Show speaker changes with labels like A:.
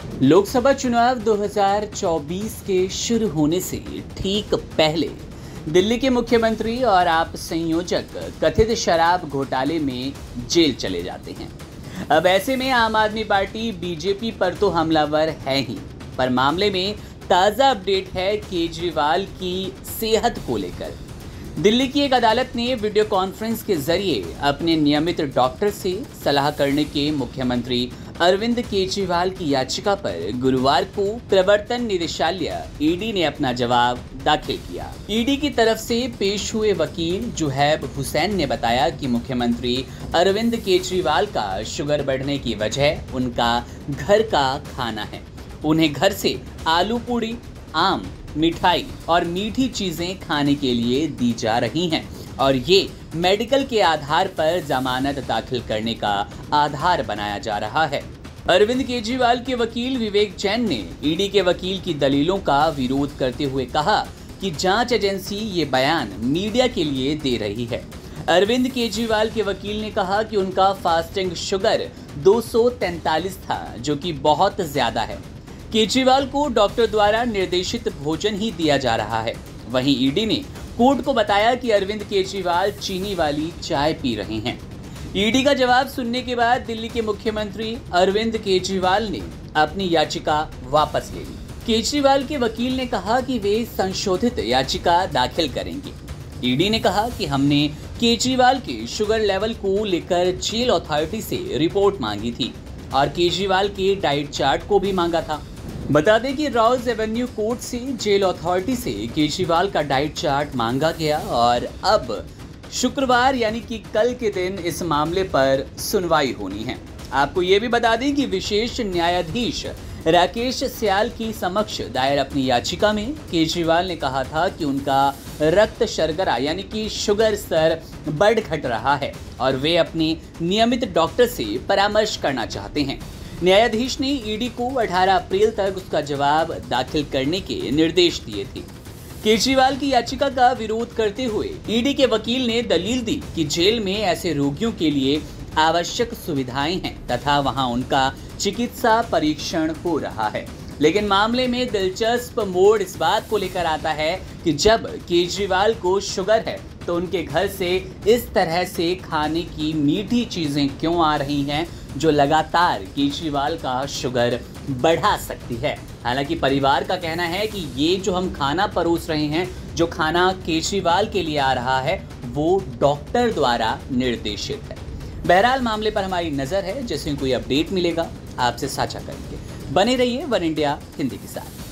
A: लोकसभा चुनाव 2024 के शुरू होने से ठीक पहले दिल्ली के मुख्यमंत्री और आप संयोजक कथित शराब घोटाले में जेल चले जाते हैं। अब ऐसे में आम आदमी पार्टी बीजेपी पर तो हमलावर है ही, पर मामले में ताज़ा अपडेट है केजरीवाल की सेहत को लेकर। दिल्ली की एक अदालत ने वीडियो कॉन्फ्रेंस के जरिए अपने नियमित डॉक्टर से सलाह करने के मुख्यमंत्री अरविंद केजरीवाल की याचिका पर गुरुवार को प्रवर्तन निदेशालय ईडी ने अपना जवाब दाखिल किया। ईडी की तरफ से पेश हुए वकील जुहैब हुसैन ने बताया कि मुख्यमंत्री अरविंद केजरीवाल का शुगर बढ़ने की वजह उनका घर का खाना है। उन्हें घर से आलू पूड़ी, आम, मिठाई और मीठी चीजें खाने के लिए दी जा रही हैं और ये मेडिकल के आधार पर जमानत दाखिल करने का आधार बनाया जा रहा है। अरविंद केजरीवाल के वकील विवेक जैन ने ईडी के वकील की दलीलों का विरोध करते हुए कहा कि जांच एजेंसी ये बयान मीडिया के लिए दे रही है। अरविंद केजरीवाल के वकील ने कहा कि उनका फास्टिंग शुगर 243 था, जो कि बहुत ज्यादा है। केजरीवाल को डॉक्टर द्वारा निर्देशित भोजन ही दिया जा रहा है। वहीं ईडी ने कोर्ट को बताया कि अरविंद केजरीवाल चीनी वाली चाय पी रहे हैं। ईडी का जवाब सुनने के बाद दिल्ली के मुख्यमंत्री अरविंद केजरीवाल ने अपनी याचिका वापस ले ली। केजरीवाल के वकील ने कहा कि वे संशोधित याचिका दाखिल करेंगे। ईडी ने कहा कि हमने केजरीवाल के शुगर लेवल को लेकर जेल अथॉरिटी से रिपोर्ट मांगी थी और केजरीवाल के डाइट चार्ट को भी मांगा था। बता दें कि रॉज एवेन्यू कोर्ट से जेल अथॉरिटी से केजरीवाल का डाइट चार्ट मांगा गया और अब शुक्रवार यानी कि कल के दिन इस मामले पर सुनवाई होनी है। आपको ये भी बता दें कि विशेष न्यायाधीश राकेश सियाल की समक्ष दायर अपनी याचिका में केजरीवाल ने कहा था कि उनका रक्त शर्करा यानी कि शुगर स्तर बढ़ घट रहा है और वे अपने नियमित डॉक्टर से परामर्श करना चाहते हैं। न्यायाधीश ने ईडी को 18 अप्रैल तक उसका जवाब दाखिल करने के निर्देश दिए थे। केजरीवाल की याचिका का विरोध करते हुए ईडी के वकील ने दलील दी कि जेल में ऐसे रोगियों के लिए आवश्यक सुविधाएं हैं तथा वहां उनका चिकित्सा परीक्षण हो रहा है। लेकिन मामले में दिलचस्प मोड़ इस बात को लेकर आता है कि जब केजरीवाल को शुगर है तो उनके घर से इस तरह से खाने की मीठी चीजें क्यों आ रही हैं जो लगातार केजरीवाल का शुगर बढ़ा सकती है। हालांकि परिवार का कहना है कि ये जो हम खाना परोस रहे हैं, जो खाना केजरीवाल के लिए आ रहा है, वो डॉक्टर द्वारा निर्देशित है। बहरहाल मामले पर हमारी नज़र है। जैसे कोई अपडेट मिलेगा आपसे साझा करेंगे। बने रहिए वन इंडिया हिंदी के साथ।